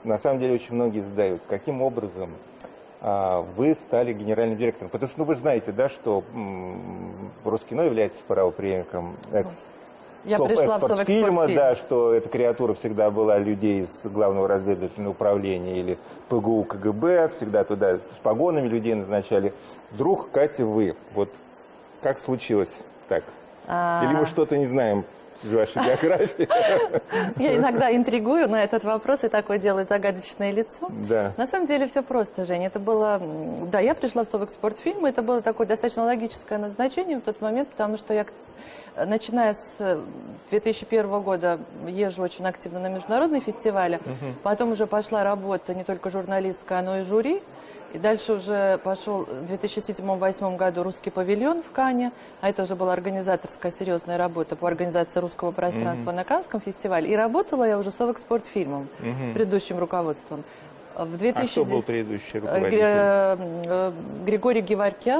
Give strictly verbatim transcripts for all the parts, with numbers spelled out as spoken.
на самом деле очень многие задают, каким образом а, вы стали генеральным директором? Потому что, ну, вы знаете, да, что м, Роскино является правопреемником экс Я пришла в Совэкспортфильма, да, что эта креатура всегда была людей из Главного разведывательного управления или ПГУ КГБ, всегда туда с погонами людей назначали. Вдруг, Катя, вы, вот как случилось так? А... Или мы что-то не знаем из вашей биографии? Я иногда интригую на этот вопрос и такое делаю загадочное лицо. Да. На самом деле все просто, Женя. Это было... Да, я пришла в Совэкспортфильм, это было такое достаточно логическое назначение в тот момент, потому что я, начиная с две тысячи первого года, езжу очень активно на международные фестивали. Угу. Потом уже пошла работа не только журналистская, но и жюри. И дальше уже пошел в две тысячи седьмом — две тысячи восьмом году русский павильон в Канне, а это уже была организаторская серьезная работа по организации русского пространства mm-hmm. на Каннском фестивале. И работала я уже с Совэкспортфильмом, mm-hmm. с предыдущим руководством. В две тысячи... А кто был предыдущий руководитель? Григорий Геворкян,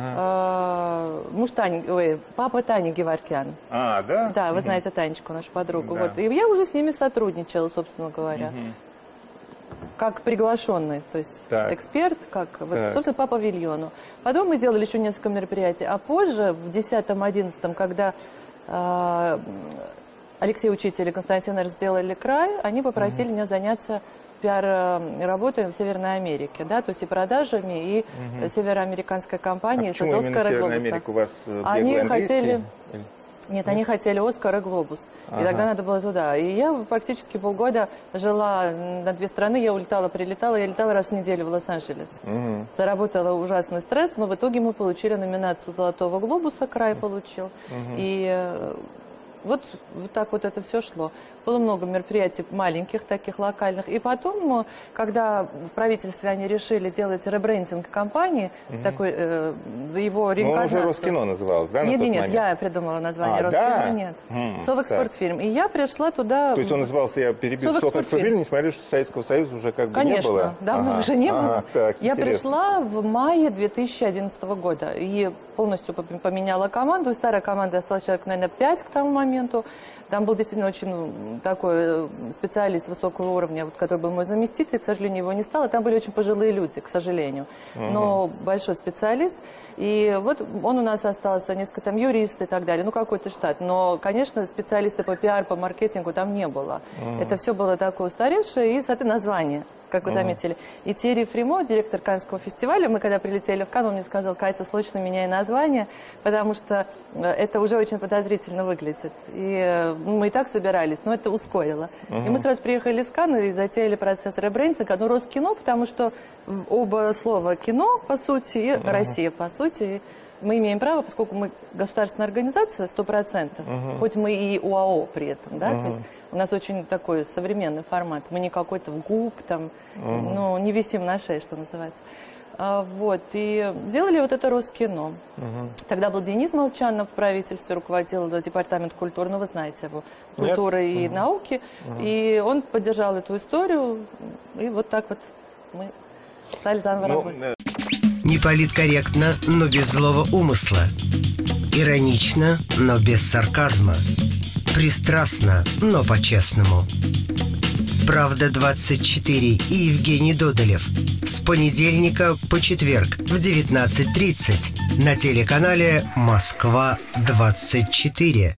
ага. муж Тани, ой, папа Тани Геворкян. А, да? Да, вы угу. знаете Танечку, нашу подругу. Да. Вот. И я уже с ними сотрудничала, собственно говоря. Угу. Как приглашенный, то есть так. эксперт, как, вот, собственно, по павильону. Потом мы сделали еще несколько мероприятий, а позже, в десятом-одиннадцатом, когда э, Алексей Учитель и Константин Р. сделали край, они попросили угу. меня заняться пиар-работой в Северной Америке, да, то есть и продажами, и угу. североамериканской компанией. А почему именно Северная Америка? У вас они хотели... Или... Нет, они хотели «Оскар» и «Глобус». Ага. И тогда надо было туда. И я практически полгода жила на две страны. Я улетала, прилетала. Я летала раз в неделю в Лос-Анджелес. Угу. Заработала ужасный стресс, но в итоге мы получили номинацию «Золотого глобуса». Край получил. Угу. И вот, вот так вот это все шло. Было много мероприятий маленьких, таких локальных. И потом, когда в правительстве они решили делать ребрендинг компании, угу. такой, э, его реинкарнацию... Ну, уже Роскино называлось, да, на Нет, тот нет, момент? я придумала название а, Роскино, да? нет. М, Совэкспортфильм. И я пришла туда... То есть он назывался, я перебил, Совэкспортфильм, несмотря что Советского Союза уже как бы Конечно, не было? Конечно, давно ага, уже не ага, было. Так, я интересно. пришла в мае две тысячи одиннадцатого года и полностью поменяла команду. Старая команда осталась человек, наверное, пять к тому моменту. Там был действительно очень такой специалист высокого уровня, вот, который был мой заместитель, к сожалению, его не стало. Там были очень пожилые люди, к сожалению, но угу. большой специалист. И вот он у нас остался, несколько там юристы и так далее, ну какой-то штат. Но, конечно, специалисты по пиар, по маркетингу там не было. Угу. Это все было такое устаревшее и, соответственно, название. Как вы заметили. И Терри Фримо, директор Каннского фестиваля, мы когда прилетели в Канн, он мне сказал: Катя, срочно меняй название, потому что это уже очень подозрительно выглядит. И мы и так собирались, но это ускорило. Uh-huh. И мы сразу приехали из Канна и затеяли процесс ребрендинга. Ну, Роскино, потому что оба слова кино, по сути, и uh-huh. Россия, по сути. Мы имеем право, поскольку мы государственная организация, сто процентов, uh-huh. хоть мы и ОАО при этом, да, uh-huh. то есть у нас очень такой современный формат. Мы не какой-то в ГУП, там, uh-huh. ну, не висим на шее, что называется. А, вот, и сделали вот это Роскино. Uh-huh. Тогда был Денис Молчанов в правительстве, руководил департамент культуры, ну, вы знаете его, культуры Нет. и uh-huh. науки, uh-huh. и он поддержал эту историю, и вот так вот мы стали заново ну, работать. Не политкорректно, но без злого умысла. Иронично, но без сарказма. Пристрастно, но по-честному. Правда двадцать четыре и Евгений Додолев. С понедельника по четверг в девятнадцать тридцать на телеканале Москва двадцать четыре.